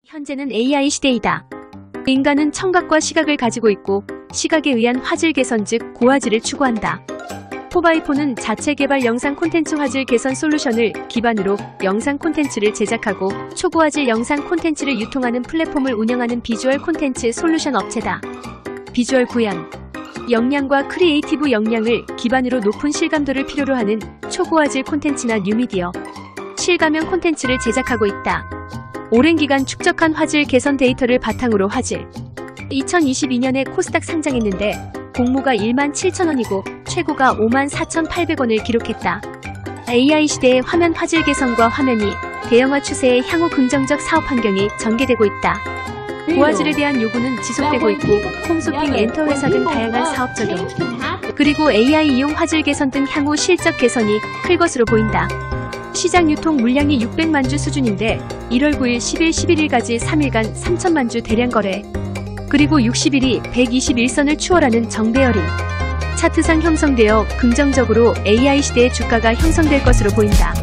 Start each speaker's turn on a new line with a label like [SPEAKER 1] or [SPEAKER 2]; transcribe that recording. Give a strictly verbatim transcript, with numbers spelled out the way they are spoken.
[SPEAKER 1] 현재는 에이아이 시대이다. 인간은 청각과 시각을 가지고 있고 시각에 의한 화질 개선 즉 고화질을 추구한다. 포바이포는 자체 개발 영상 콘텐츠 화질 개선 솔루션을 기반으로 영상 콘텐츠를 제작하고 초고화질 영상 콘텐츠를 유통하는 플랫폼을 운영하는 비주얼 콘텐츠 솔루션 업체다. 비주얼 구현, 역량과 크리에이티브 역량을 기반으로 높은 실감도를 필요로 하는 초고화질 콘텐츠나 뉴미디어, 실감형 콘텐츠를 제작하고 있다. 오랜 기간 축적한 화질 개선 데이터를 바탕으로 화질 이천이십이 년에 코스닥 상장했는데 공모가 일만 칠천 원이고 최고가 오만 사천팔백 원을 기록했다. 에이아이 시대의 화면 화질 개선과 화면이 대형화 추세의 향후 긍정적 사업 환경이 전개되고 있다. 고화질에 대한 요구는 지속되고 있고 홈쇼핑, 엔터 회사 등 다양한 사업 적용 그리고 에이아이 이용 화질 개선 등 향후 실적 개선이 클 것으로 보인다. 시장 유통 물량이 육백만 주 수준인데 일월 구일, 십일, 십일일까지 삼 일간 삼천만 주 대량 거래 그리고 육십 일이 백이십일 선을 추월하는 정배열이 차트상 형성되어 긍정적으로 에이아이 시대의 주가가 형성될 것으로 보인다.